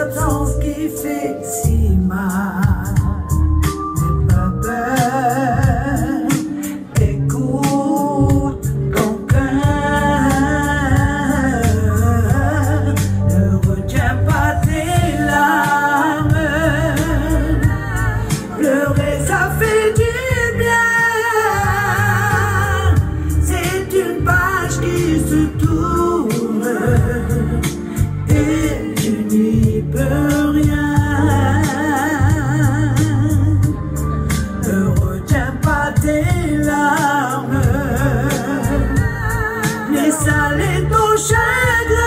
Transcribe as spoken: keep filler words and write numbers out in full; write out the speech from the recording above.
l'absence qui fait si mal. N'aie pas peur, écoute ton cœur. Ne retiens pas tes larmes. Pleurer, ça fait du bien. C'est une page qui se tourne et tu n'y peux rien. Ne retiens pas tes larmes. Laisse aller ton chagrin.